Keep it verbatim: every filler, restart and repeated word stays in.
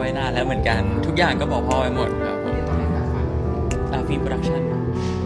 ว้นานแล้วเหมือนกันทุกอย่างก็บอกพ่อไว้หมดครับผมอ่าฟิล์มโปรดักชั่น